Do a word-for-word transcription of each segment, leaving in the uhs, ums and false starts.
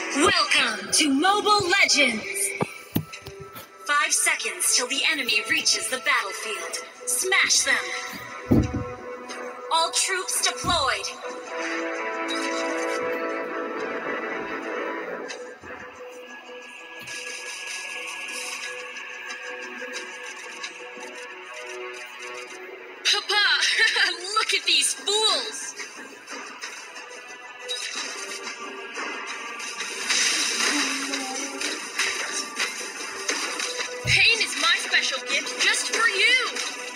Welcome to Mobile Legends! Five seconds till the enemy reaches the battlefield. Smash them! All troops deployed! Papa! Look at these fools! Pain is my special gift just for you!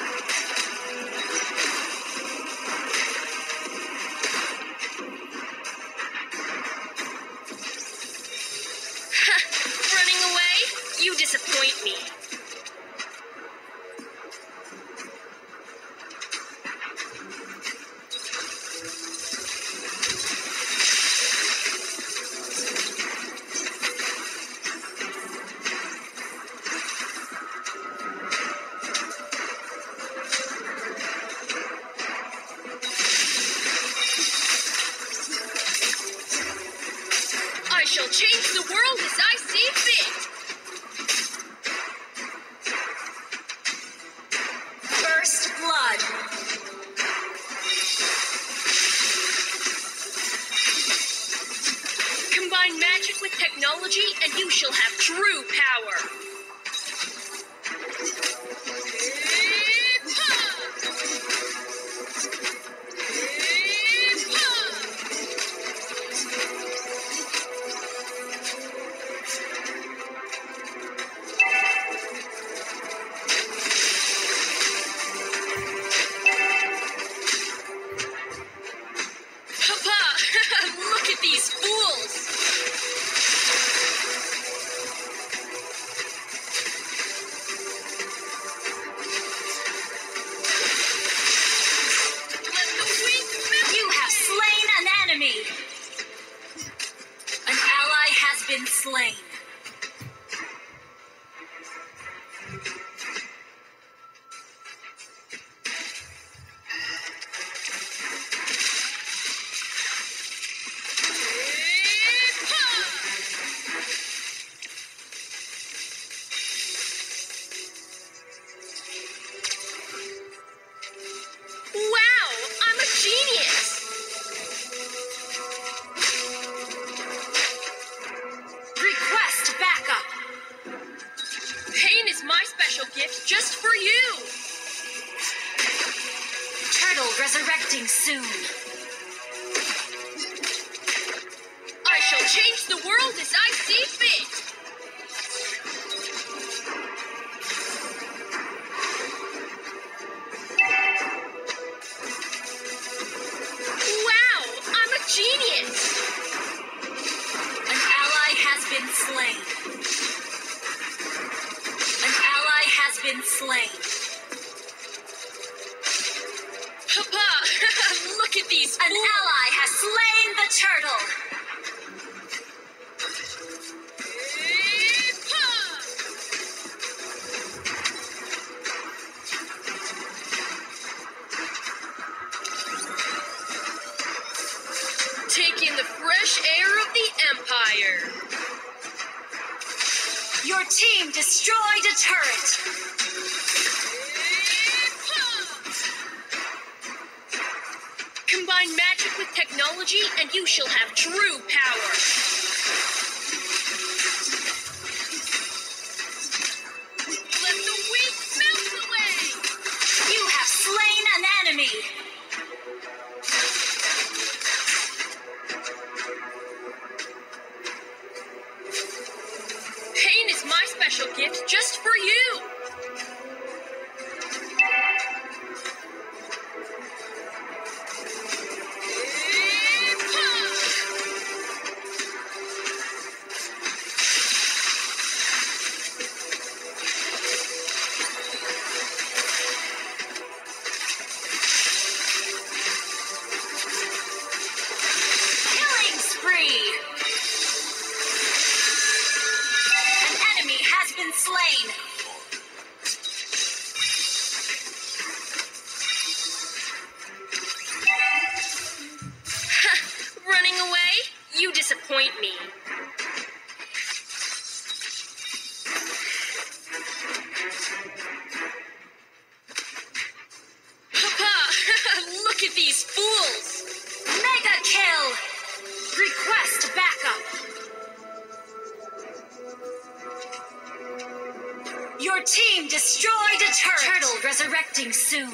Running away? You disappoint me. I shall change the world as I see fit. First blood. Combine magic with technology and you shall have true power. Look at these fools! Let the weak melt You have slain an enemy! An ally has been slain. Wow, I'm a genius! Request backup! Pain is my special gift just for you! Turtle resurrecting soon. I shall change the world as I see fit! Wow, I'm a genius! An ally has been slain. An ally has been slain. Papa, look at these An fools! ally has slain the turtle. Take in the fresh air of the Empire! Your team destroyed a turret. Combine magic with technology and you shall have true power! Let the weak melt away! You have slain an enemy. Pain is my special gift just for you! Killing spree. An enemy has been slain. Running away? You disappoint me. Request backup. Your team destroyed a turret. Turtle resurrecting soon.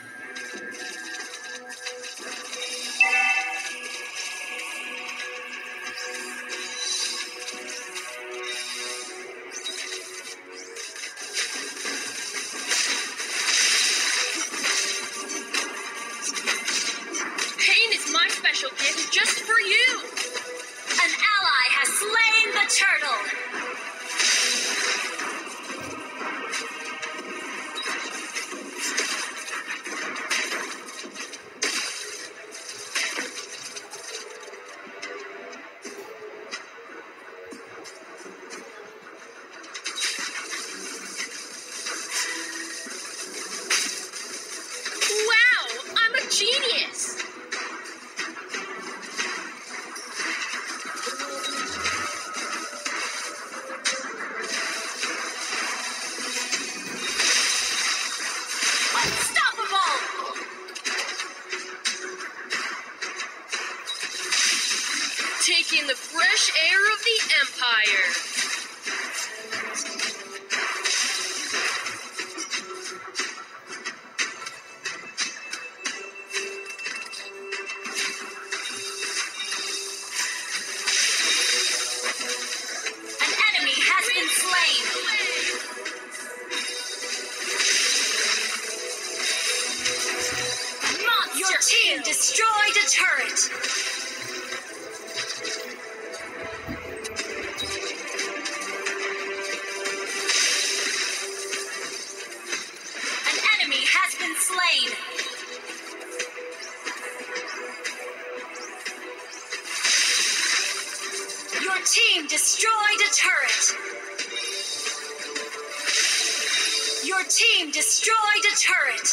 Pain is my special gift just for you. An ally has slain the turtle. Wow, I'm a genius. Unstoppable! Taking the fresh air of the Empire. An enemy has been slain. Monster Your team destroyed a turret. An enemy has been slain. Your team destroyed a turret. Your team destroyed a turret.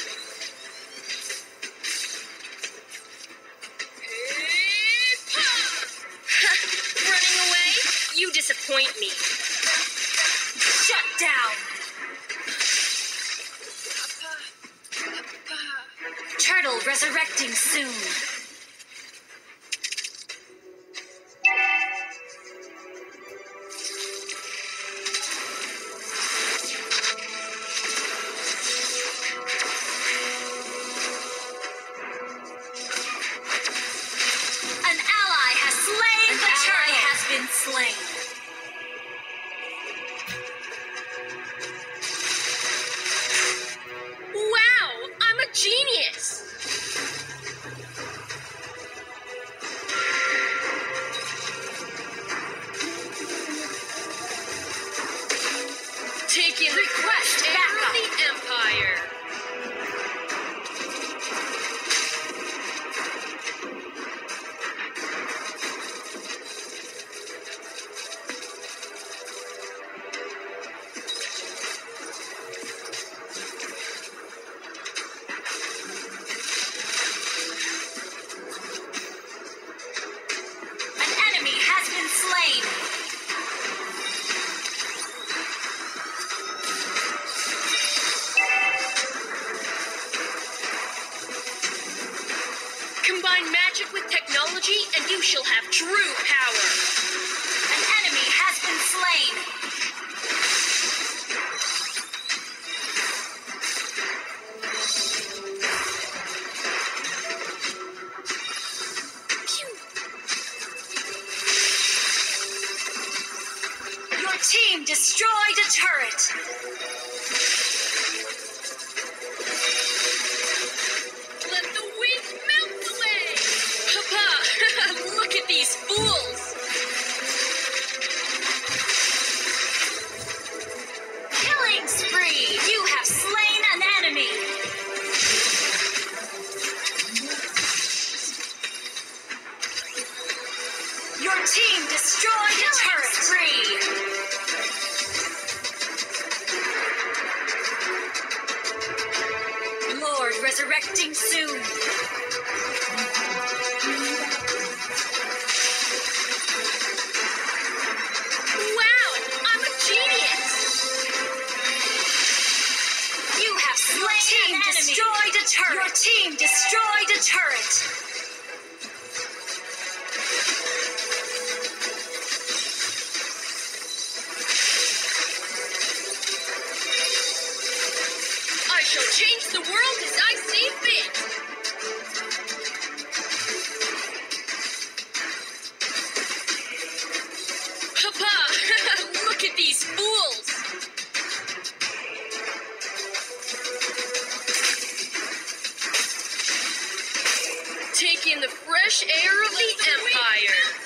Running away? You disappoint me. Shut down. Turtle resurrecting soon. An ally has slain the turtle. Has been slain. Wow, I'm a genius. Taking the Request fresh air backup. of the Empire. An enemy has been slain. Combine magic with technology and you shall have true power. An enemy has been slain. Your team destroyed a turret. Let the wind melt away. Papa, look at these fools. Killing spree. You have slain an enemy. Your team destroyed a turret. Spree. Lord resurrecting soon. Wow, I'm a genius. You have slain an enemy. Destroyed a turret. Your team destroyed a turret. fresh air of the Empire.